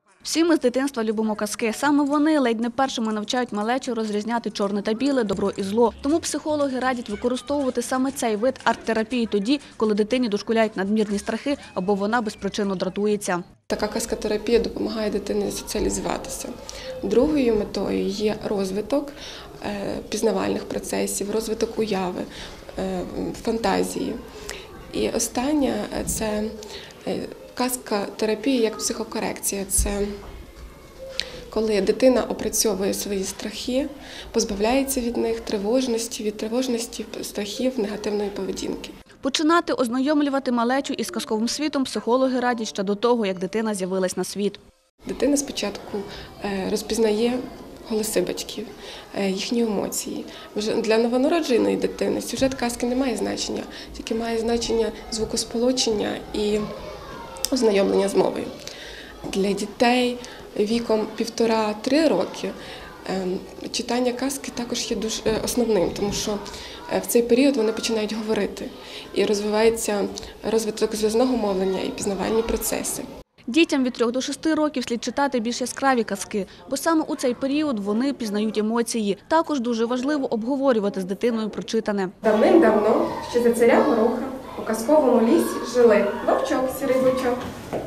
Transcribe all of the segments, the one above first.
Всі ми з дитинства любимо казки. Саме вони ледь не першими навчають малечу розрізняти чорне та біле, добро і зло. Тому психологи радять використовувати саме цей вид арт-терапії тоді, коли дитині дошкуляють надмірні страхи або вона безпричинно дратується. Така казкотерапія допомагає дитині соціалізуватися. Другою метою є розвиток пізнавальних процесів, розвиток уяви, фантазії. І остання – це казкотерапія як психокорекція. Це коли дитина опрацьовує свої страхи, позбавляється від них, від тривожності, страхів, негативної поведінки. Починати ознайомлювати малечу із казковим світом психологи радять ще до того, як дитина з'явилась на світ. Дитина спочатку розпізнає голоси батьків, їхні емоції. Для новонародженої дитини сюжет казки не має значення, тільки має значення звукосполучення і ознайомлення з мовою. Для дітей віком 1,5–3 роки читання казки також є дуже основним, тому що в цей період вони починають говорити і розвивається розвиток зв'язного мовлення і пізнавальні процеси. Дітям від 3 до 6 років слід читати більш яскраві казки, бо саме у цей період вони пізнають емоції. Також дуже важливо обговорювати з дитиною прочитане. Давним-давно, ще за царя Гороха, у казковому лісі жили вовчок сірий бичок,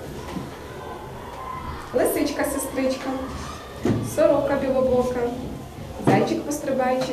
лисичка-сестричка, сорока білобока, зайчик-пострибайчик.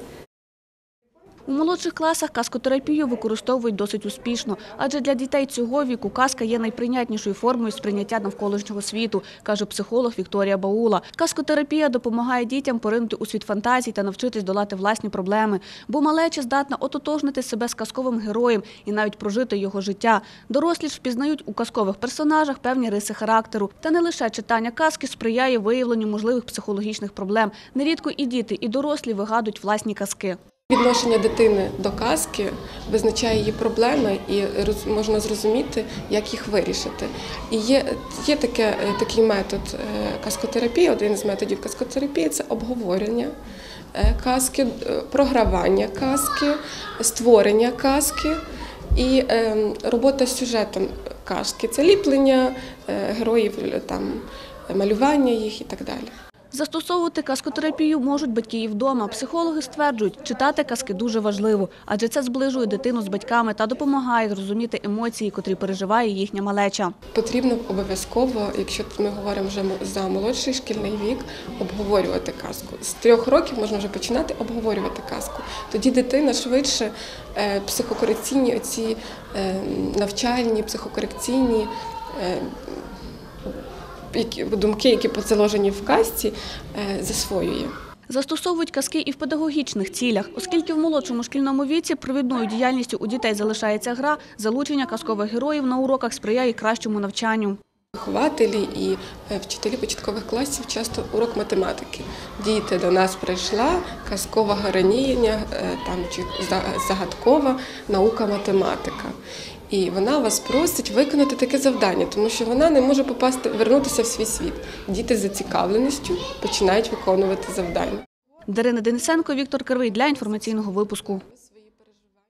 У молодших класах казкотерапію використовують досить успішно, адже для дітей цього віку казка є найприйнятнішою формою сприйняття навколишнього світу, каже психолог Вікторія Баула. Казкотерапія допомагає дітям поринути у світ фантазій та навчитись долати власні проблеми, бо малеча здатна ототожнити себе з казковим героєм і навіть прожити його життя. Дорослі ж впізнають у казкових персонажах певні риси характеру. Та не лише читання казки сприяє виявленню можливих психологічних проблем. Нерідко і діти, і дорослі вигадують власні казки. Відношення дитини до казки визначає її проблеми і можна зрозуміти, як їх вирішити. І є такий метод казкотерапії, один з методів казкотерапії – це обговорення казки, програвання казки, створення казки і робота з сюжетом казки. Це ліплення героїв, малювання їх і так далі. Застосовувати казкотерапію можуть батьки і вдома. Психологи стверджують, читати казки дуже важливо, адже це зближує дитину з батьками та допомагає зрозуміти емоції, котрі переживає їхня малеча. Потрібно обов'язково, якщо ми говоримо вже за молодший шкільний вік, обговорювати казку. З 3 років можна вже починати обговорювати казку. Тоді дитина швидше психокорекційні, оці навчальні, психокорекційні думки, які заложені в казці, засвоює. Застосовують казки і в педагогічних цілях. Оскільки в молодшому шкільному віці провідною діяльністю у дітей залишається гра, залучення казкових героїв на уроках сприяє кращому навчанню. Вихователі і вчителі початкових класів часто урок математики. Діти, до нас прийшла казкова героїня чи загадкова наука математика. І вона вас просить виконати таке завдання, тому що вона не може вернутися в свій світ. Діти з зацікавленістю починають виконувати завдання. Дарина Денисенко, Віктор Кривий для інформаційного випуску.